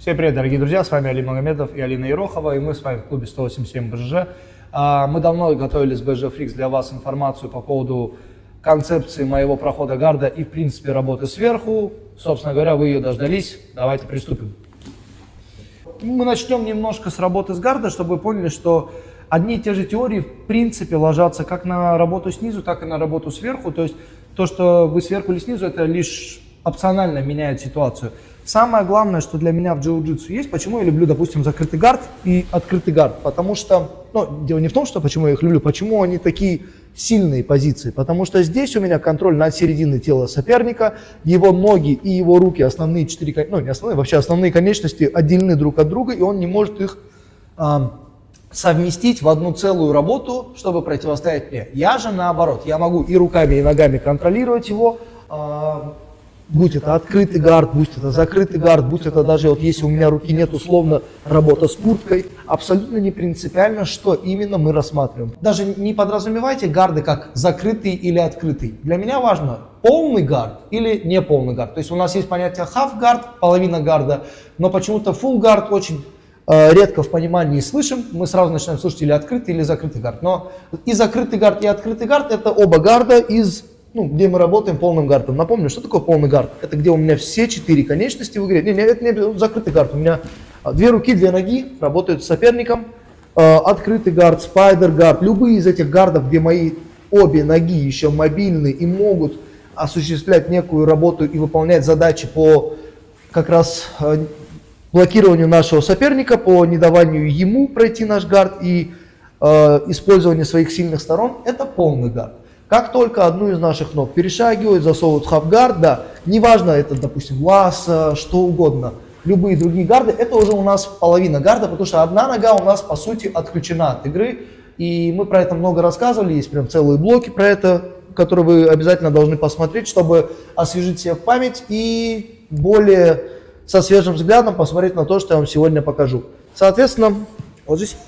Всем привет, дорогие друзья, с вами Али Магомедов и Алина Ерохова, и мы с вами в клубе 187 БЖ. Мы давно готовили с BG Freaks для вас информацию по поводу концепции моего прохода гарда и, в принципе, работы сверху. Собственно говоря, вы ее дождались. Давайте приступим. Мы начнем немножко с работы с гарда, чтобы вы поняли, что одни и те же теории, в принципе, ложатся как на работу снизу, так и на работу сверху. То есть то, что вы сверху или снизу, это лишь опционально меняет ситуацию. Самое главное, что для меня в джиу-джитсу есть, почему я люблю, допустим, закрытый гард и открытый гард. Потому что, дело не в том, что почему я их люблю, почему они такие сильные позиции. Потому что здесь у меня контроль над серединой тела соперника, его ноги и его руки, основные четыре, не основные, вообще основные конечности отделены друг от друга, и он не может их совместить в одну целую работу, чтобы противостоять мне. Я же наоборот, я могу и руками, и ногами контролировать его, будь это открытый гард, будь это закрытый гард, будь это даже вот если у меня руки нет, условно работа с курткой, абсолютно не принципиально, что именно мы рассматриваем. Даже не подразумевайте гарды как закрытый или открытый. Для меня важно полный гард или не полный гард. То есть у нас есть понятие half гард, половина гарда, но почему-то full гард очень редко в понимании слышим. Мы сразу начинаем слышать или открытый, или закрытый гард. Но и закрытый гард, и открытый гард это оба гарда из где мы работаем полным гардом. Напомню, что такое полный гард? Это где у меня все четыре конечности в игре. Это не закрытый гард. У меня две руки, две ноги работают с соперником. Открытый гард, спайдер гард. Любые из этих гардов, где мои обе ноги еще мобильны и могут осуществлять некую работу и выполнять задачи по как раз блокированию нашего соперника, по недаванию ему пройти наш гард и использованию своих сильных сторон, это полный гард. Как только одну из наших ног перешагивают, засовывают в хафгард, да, неважно, это, допустим, лаз, что угодно, любые другие гарды, это уже у нас половина гарда, потому что одна нога у нас, по сути, отключена от игры, и мы про это много рассказывали, есть прям целые блоки про это, которые вы обязательно должны посмотреть, чтобы освежить себе в память и более со свежим взглядом посмотреть на то, что я вам сегодня покажу. Соответственно, вот здесь.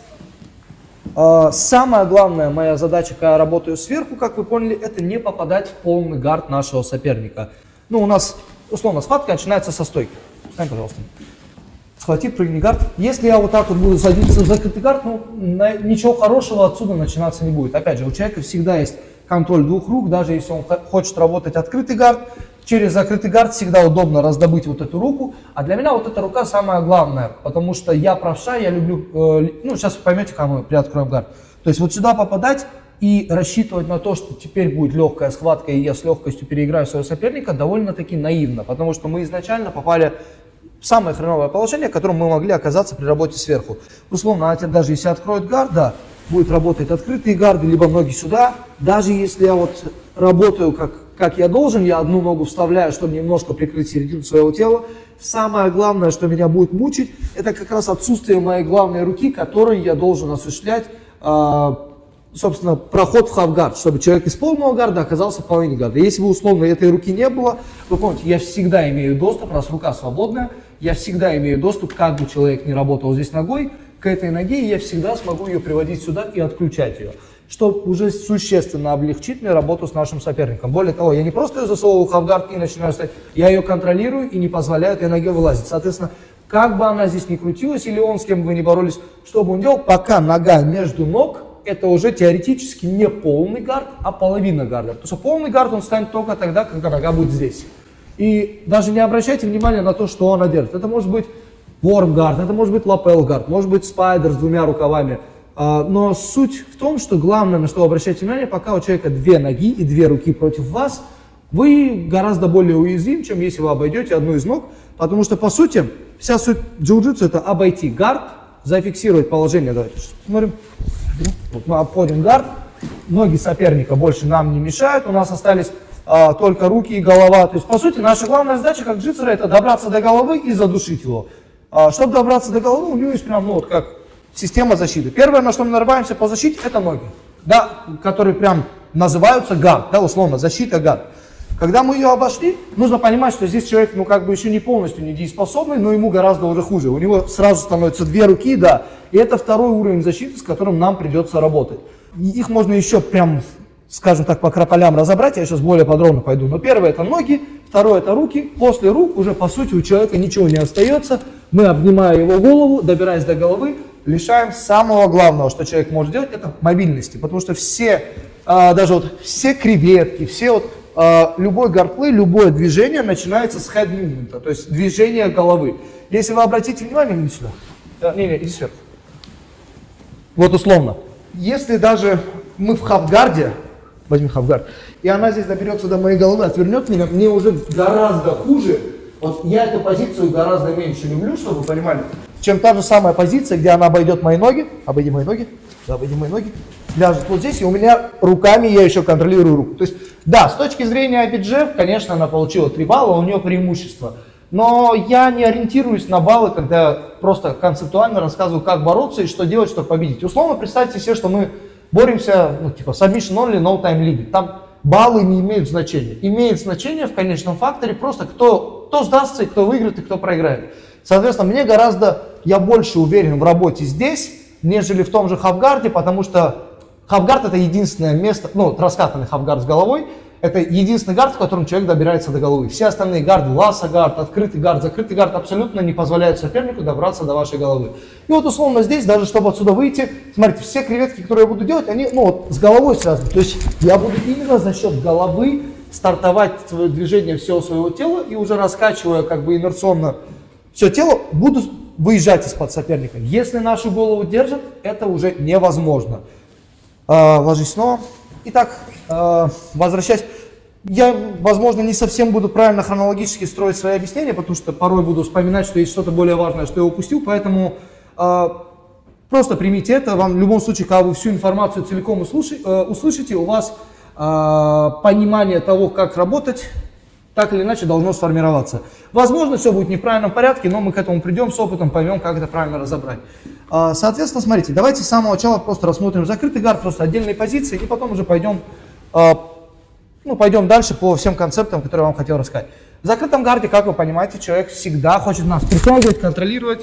Самая главная моя задача, когда я работаю сверху, как вы поняли, это не попадать в полный гард нашего соперника. У нас, условно, схватка начинается со стойки. Встань, пожалуйста. Схвати, прыгни гард. Если я вот так вот буду садиться в закрытый гард, ничего хорошего отсюда начинаться не будет. Опять же, у человека всегда есть контроль двух рук, даже если он хочет работать открытый гард. Через закрытый гард всегда удобно раздобыть вот эту руку, а для меня вот эта рука самая главная, потому что я правша, я люблю, сейчас вы поймете, когда мы приоткроем гард. То есть вот сюда попадать и рассчитывать на то, что теперь будет легкая схватка и я с легкостью переиграю своего соперника, довольно-таки наивно, потому что мы изначально попали в самое хреновое положение, в котором мы могли оказаться при работе сверху. Условно, даже если откроет гард, да, будет работать открытые гарды, либо ноги сюда, даже если я вот работаю как я должен, я одну ногу вставляю, чтобы немножко прикрыть середину своего тела. Самое главное, что меня будет мучить, это как раз отсутствие моей главной руки, которой я должен осуществлять, собственно, проход в хафгард, чтобы человек из полного гарда оказался в половине гарда. Если бы, условно, этой руки не было, вы помните, я всегда имею доступ, раз рука свободная, я всегда имею доступ, как бы человек не работал здесь ногой, к этой ноге, и я всегда смогу ее приводить сюда и отключать ее, что уже существенно облегчит мне работу с нашим соперником. Более того, я не просто ее засовываю в хафгард и начинаю стоять, я ее контролирую и не позволяю этой ноге вылазить. Соответственно, как бы она здесь ни крутилась, или он, с кем бы вы ни боролись, что бы он делал, пока нога между ног, это уже теоретически не полный гард, а половина гарда. Потому что полный гард он станет только тогда, когда нога будет здесь. И даже не обращайте внимания на то, что она держит. Это может быть ворм-гард, это может быть лапел-гард, может быть спайдер с двумя рукавами. Но суть в том, что главное, на что вы обращаете внимание, пока у человека две ноги и две руки против вас, вы гораздо более уязвим, чем если вы обойдете одну из ног. Потому что, по сути, вся суть джиу-джитсу это обойти гард, зафиксировать положение. Давайте смотрим. Вот мы обходим гард, ноги соперника больше нам не мешают, у нас остались только руки и голова. То есть, по сути, наша главная задача как джитсера это добраться до головы и задушить его. Чтобы добраться до головы, у него есть прям, как система защиты. Первое, на что мы нарываемся по защите, это ноги, да, которые прям называются гард, да, условно, защита гард. Когда мы ее обошли, нужно понимать, что здесь человек, еще не полностью недееспособный, но ему гораздо уже хуже. У него сразу становятся две руки, да, и это второй уровень защиты, с которым нам придется работать. И их можно еще прям, скажем так, по краполям разобрать, я сейчас более подробно пойду. Но первое это ноги, второе это руки, после рук уже по сути у человека ничего не остается, Мы, обнимая его голову, добираясь до головы, лишаем самого главного, что человек может делать, это мобильности. Потому что все, даже вот все креветки, все вот, любой гардплей, любое движение начинается с head movement, то есть движение головы. Если вы обратите внимание, иди сюда. Иди сверху. Вот условно. Если даже мы в хавгарде, возьми хавгард, и она здесь доберется до моей головы, отвернет меня, мне уже гораздо хуже. Вот я эту позицию гораздо меньше люблю, чтобы вы понимали, чем та же самая позиция, где она обойдет мои ноги, обойди мои ноги, ляжет вот здесь, и у меня руками я еще контролирую руку. То есть, да, с точки зрения IBGF, конечно, она получила 3 балла, у нее преимущество. Но я не ориентируюсь на баллы, когда просто концептуально рассказываю, как бороться и что делать, чтобы победить. Условно, представьте себе, что мы боремся, ну, типа, submission only, no time limit. Там баллы не имеют значения. Имеет значение в конечном факторе просто кто сдастся, и кто выиграет, и кто проиграет. Соответственно, я больше уверен в работе здесь, нежели в том же хавгарде, потому что хавгард это единственное место, ну, раскатанный хавгард с головой, это единственный гард, в котором человек добирается до головы. Все остальные гарды, ласса гард, открытый гард, закрытый гард абсолютно не позволяют сопернику добраться до вашей головы. И вот условно здесь, даже чтобы отсюда выйти, смотрите, все креветки, которые я буду делать, они, ну, вот, с головой связаны. То есть я буду именно за счет головы стартовать свое движение всего своего тела и уже раскачивая как бы инерционно все тело, буду выезжать из-под соперника. Если нашу голову держат, это уже невозможно. Ложись снова. Итак, возвращаясь, я, возможно, не совсем буду правильно хронологически строить свои объяснения, потому что порой буду вспоминать, что есть что-то более важное, что я упустил, поэтому просто примите это. Вам в любом случае, когда вы всю информацию целиком услышите, у вас понимание того, как работать, так или иначе должно сформироваться. Возможно, все будет не в правильном порядке, но мы к этому придем с опытом, поймем, как это правильно разобрать. Соответственно, смотрите, давайте с самого начала просто рассмотрим закрытый гард, просто отдельные позиции, и потом уже пойдем дальше по всем концептам, которые я вам хотел рассказать. В закрытом гарде, как вы понимаете, человек всегда хочет нас притягивать, контролировать,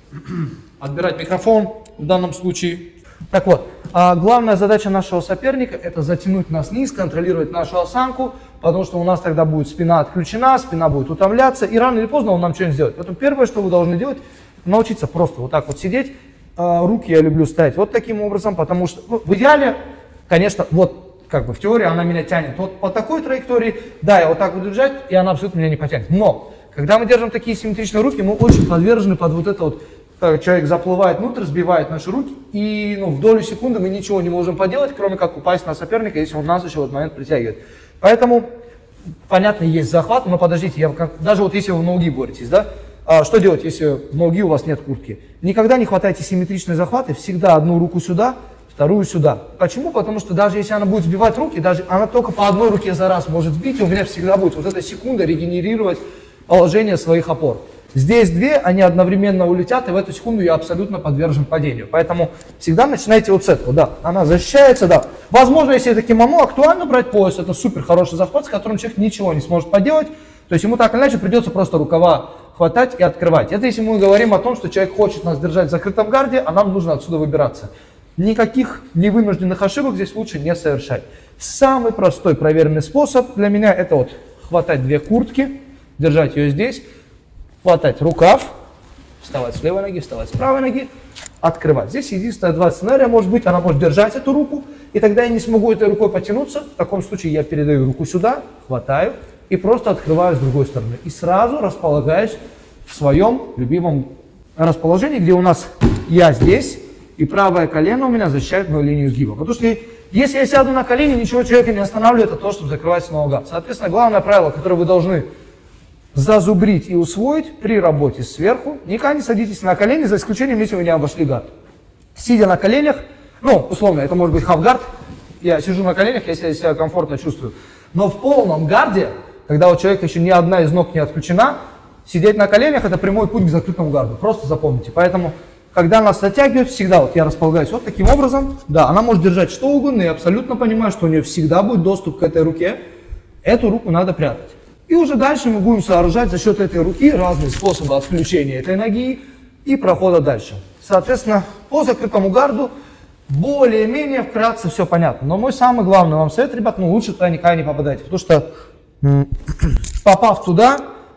отбирать микрофон в данном случае. Так вот, главная задача нашего соперника – это затянуть нас вниз, контролировать нашу осанку, потому что у нас тогда будет спина отключена, спина будет утомляться, и рано или поздно он нам что-нибудь сделает. Поэтому первое, что вы должны делать, научиться просто вот так вот сидеть. Руки я люблю ставить вот таким образом, потому что в идеале, конечно, вот как бы в теории она меня тянет вот по такой траектории, да, я вот так буду держать, и она абсолютно меня не потянет. Но, когда мы держим такие симметричные руки, мы очень подвержены под вот это вот, человек заплывает внутрь, сбивает наши руки, и в долю секунды мы ничего не можем поделать, кроме как упасть на соперника, если он нас еще в этот момент притягивает. Поэтому, понятно, есть захват, но подождите, даже вот если вы в ноги боретесь, да, что делать, если в ноги у вас нет куртки? Никогда не хватайте симметричные захваты, всегда одну руку сюда, вторую сюда. Почему? Потому что даже если она будет сбивать руки, даже она только по одной руке за раз может сбить, и у меня всегда будет вот эта секунда регенерировать положение своих опор. Здесь две, они одновременно улетят, и в эту секунду я абсолютно подвержен падению. Поэтому всегда начинайте вот с этого, да, она защищается, да. Возможно, если это кимоно, актуально брать пояс, это супер хороший захват, с которым человек ничего не сможет поделать, то есть ему так или иначе придется просто рукава хватать и открывать. Это если мы говорим о том, что человек хочет нас держать в закрытом гарде, а нам нужно отсюда выбираться. Никаких невынужденных ошибок здесь лучше не совершать. Самый простой проверенный способ для меня это вот хватать две куртки, держать ее здесь, хватать рукав, вставать с левой ноги, вставать с правой ноги, открывать. Здесь единственное два сценария может быть, она может держать эту руку, и тогда я не смогу этой рукой потянуться. В таком случае я передаю руку сюда, хватаю и просто открываю с другой стороны. И сразу располагаюсь в своем любимом расположении, где у нас я здесь, и правое колено у меня защищает мою линию сгиба. Потому что если я сяду на колени, ничего человека не останавливает, это то, чтобы закрывать снова гард. Соответственно, главное правило, которое вы должны зазубрить и усвоить при работе сверху, никогда не садитесь на колени, за исключением, если вы не обошли гард. Сидя на коленях, условно, это может быть халф-гард, я сижу на коленях, если я себя комфортно чувствую. Но в полном гарде, когда у человека еще ни одна из ног не отключена, сидеть на коленях – это прямой путь к закрытому гарду. Просто запомните. Поэтому, когда нас затягивают, всегда вот я располагаюсь вот таким образом. Да, она может держать что угодно, я абсолютно понимаю, что у нее всегда будет доступ к этой руке. Эту руку надо прятать. И уже дальше мы будем сооружать за счет этой руки разные способы отключения этой ноги и прохода дальше. Соответственно, по закрытому гарду более-менее вкратце все понятно. Но мой самый главный вам совет, ребят, лучше туда никогда не попадайте. Потому что, попав туда,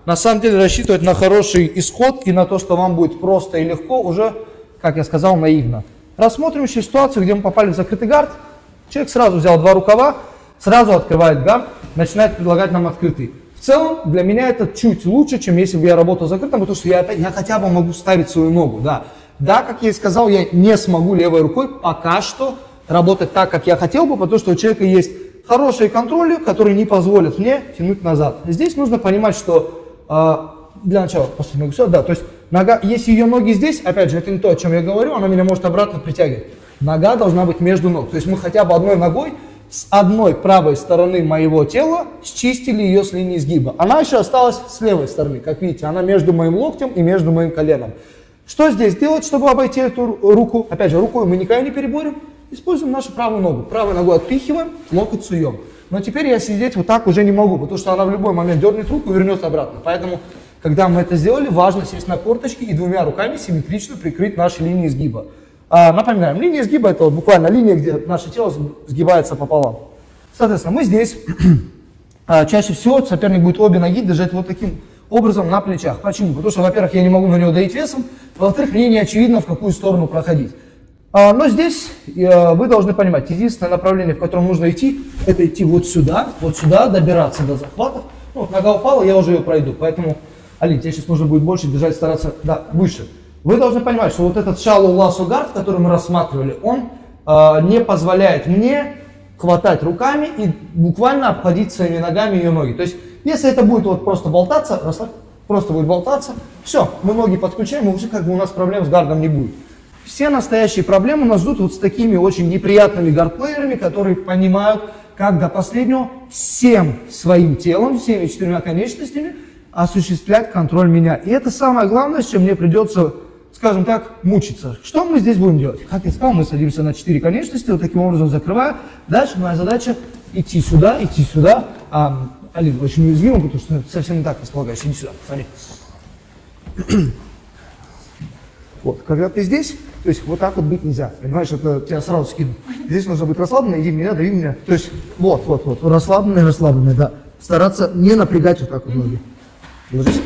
на самом деле рассчитывать на хороший исход и на то, что вам будет просто и легко, уже, как я сказал, наивно. Рассмотрим еще ситуацию, где мы попали в закрытый гард. Человек сразу взял два рукава, сразу открывает гард, начинает предлагать нам открытый. В целом, для меня это чуть лучше, чем если бы я работал закрытым, потому что я хотя бы могу ставить свою ногу. Да, как я и сказал, я не смогу левой рукой пока что работать так, как я хотел бы, потому что у человека есть хорошие контроли, которые не позволят мне тянуть назад. Здесь нужно понимать, что для начала, после ногу, да, то есть нога, если ее ноги здесь, опять же, это не то, о чем я говорю, она меня может обратно притягивать. Нога должна быть между ног, то есть мы хотя бы одной ногой с одной правой стороны моего тела счистили ее с линии сгиба. Она еще осталась с левой стороны, как видите, она между моим локтем и между моим коленом. Что здесь делать, чтобы обойти эту руку? Опять же, рукой мы никогда не переборем. Используем нашу правую ногу. Правую ногу отпихиваем, локоть суем. Но теперь я сидеть вот так уже не могу, потому что она в любой момент дернет руку и вернется обратно. Поэтому, когда мы это сделали, важно сесть на корточки и двумя руками симметрично прикрыть наши линии сгиба. Напоминаем, линия сгиба — это вот буквально линия, где наше тело сгибается пополам. Соответственно, мы здесь чаще всего соперник будет обе ноги держать вот таким образом на плечах. Почему? Потому что, во-первых, я не могу на него давить весом, во-вторых, мне не очевидно, в какую сторону проходить. Но здесь вы должны понимать, единственное направление, в котором нужно идти, это идти вот сюда, добираться до захватов. Ну, вот нога упала, я уже ее пройду, поэтому, Алин, тебе сейчас нужно будет больше держать, стараться, да, выше. Вы должны понимать, что вот этот shallow lasso guard, который мы рассматривали, он не позволяет мне хватать руками и буквально обходить своими ногами ее ноги. То есть, если это будет вот просто болтаться, просто будет болтаться, все, мы ноги подключаем, и уже как бы у нас проблем с гардом не будет. Все настоящие проблемы нас ждут вот с такими очень неприятными гардплеерами, которые понимают, как до последнего всем своим телом, всеми 4 конечностями осуществлять контроль меня. И это самое главное, с чем мне придется, скажем так, мучиться. Что мы здесь будем делать? Как я сказал, мы садимся на 4 конечности, вот таким образом закрывая. Дальше моя задача идти сюда. Алин, очень уязвимо, потому что совсем не так располагаешь. Иди сюда, смотри. Вот, когда ты здесь, то есть вот так вот быть нельзя, понимаешь, это тебя сразу скину. Здесь нужно быть расслабленным, иди меня, дави меня. То есть вот, расслабленный, да. Стараться не напрягать вот так вот ноги. Ложись.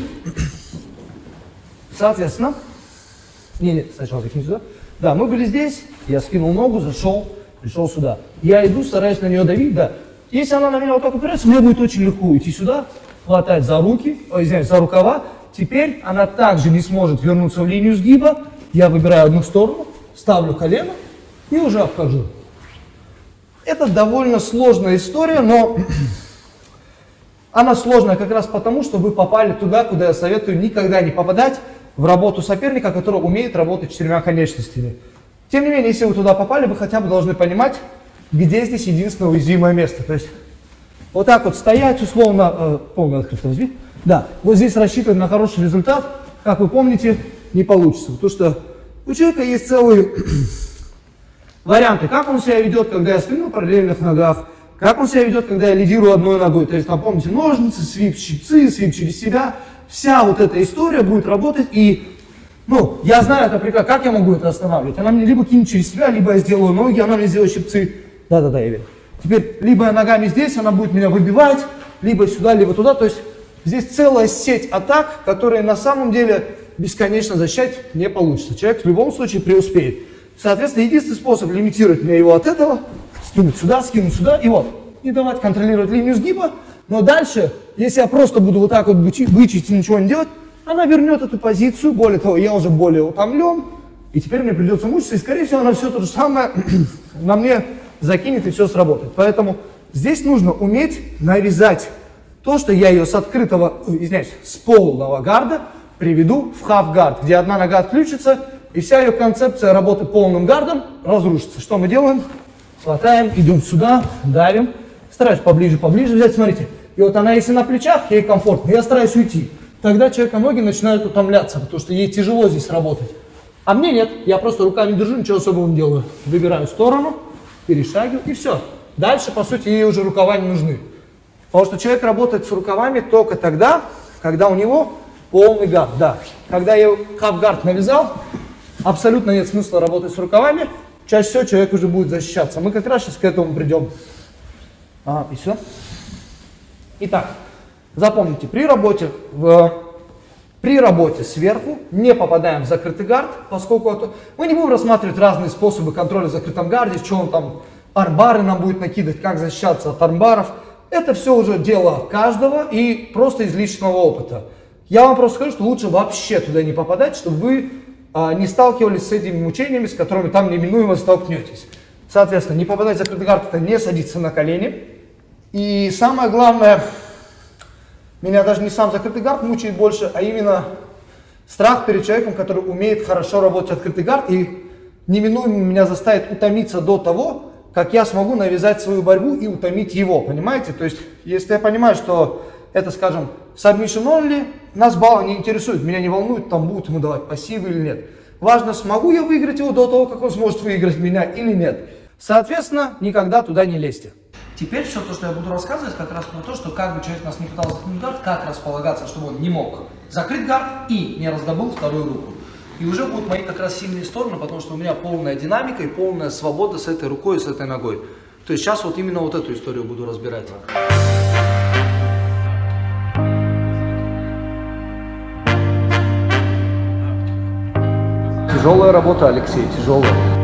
Соответственно, сначала закинь сюда. Да, мы были здесь, я скинул ногу, зашел, пришел сюда. Я иду, стараюсь на нее давить, да. Если она на меня вот так упирается, мне будет очень легко идти сюда, хватать за руки, за рукава. Теперь она также не сможет вернуться в линию сгиба. Я выбираю одну сторону, ставлю колено и уже обхожу. Это довольно сложная история, но она сложная как раз потому, что вы попали туда, куда я советую никогда не попадать, в работу соперника, который умеет работать 4 конечностями. Тем не менее, если вы туда попали, вы хотя бы должны понимать, где здесь единственное уязвимое место. То есть вот так вот стоять, условно, полный открытый возьми. Да, вот здесь рассчитывать на хороший результат, как вы помните, не получится. Потому что у человека есть целые варианты, как он себя ведет, когда я стою на параллельных ногах, как он себя ведет, когда я лидирую одной ногой. То есть, там, помните, ножницы, свип, щипцы, свип через себя. Вся вот эта история будет работать. И, я знаю это прекрасно. Как я могу это останавливать? Она мне либо кинет через себя, либо я сделаю ноги, она мне сделает щипцы. Да, я верю. Теперь, либо я ногами здесь, она будет меня выбивать, либо сюда, либо туда. То есть, здесь целая сеть атак, которые на самом деле бесконечно защищать не получится. Человек в любом случае преуспеет. Соответственно, единственный способ лимитировать мне его от этого — скинуть сюда, и вот. Не давать контролировать линию сгиба. Но дальше, если я просто буду вот так вот бычить и ничего не делать, она вернет эту позицию. Более того, я уже более утомлен, и теперь мне придется мучиться, и, скорее всего, она все то же самое на мне закинет, и все сработает. Поэтому здесь нужно уметь нарезать то, что я ее с с полного гарда приведу в half-гард, где одна нога отключится, и вся ее концепция работы полным гардом разрушится. Что мы делаем? Хватаем, идем сюда, давим. Стараюсь поближе взять, смотрите. И вот она, если на плечах, ей комфортно, я стараюсь уйти. Тогда человека ноги начинают утомляться, потому что ей тяжело здесь работать. А мне нет, я просто руками держу, ничего особого не делаю. Выбираю сторону, перешагиваю, и все. Дальше, по сути, ей уже рукава не нужны. Потому что человек работает с рукавами только тогда, когда у него полный гард. Да. Когда я half-гард навязал, абсолютно нет смысла работать с рукавами. Чаще всего человек уже будет защищаться. Мы как раз сейчас к этому придем. И все. Итак, Запомните, при работе сверху не попадаем в закрытый гард, поскольку мы не будем рассматривать разные способы контроля в закрытом гарде, что он там, армбары нам будет накидывать, как защищаться от армбаров. Это все уже дело каждого и просто из личного опыта. Я вам просто скажу, что лучше вообще туда не попадать, чтобы вы не сталкивались с этими мучениями, с которыми там неминуемо столкнетесь. Соответственно, не попадать в закрытый гард — это не садиться на колени. И самое главное, меня даже не сам закрытый гард мучает больше, а именно страх перед человеком, который умеет хорошо работать открытый гард и неминуемо меня заставит утомиться до того, как я смогу навязать свою борьбу и утомить его, понимаете? То есть, если я понимаю, что это, скажем, submission only, нас баллы не интересует, меня не волнует, там будут ему давать пассивы или нет. Важно, смогу я выиграть его до того, как он сможет выиграть меня или нет. Соответственно, никогда туда не лезьте. Теперь все то, что я буду рассказывать, как раз про то, что как бы человек нас не пытался закрыть гард, как располагаться, чтобы он не мог закрыть гард и не раздобыл вторую руку. И уже будут мои как раз сильные стороны, потому что у меня полная динамика и полная свобода с этой рукой и с этой ногой. То есть сейчас вот именно вот эту историю буду разбирать. Тяжелая работа, Алексей, тяжелая.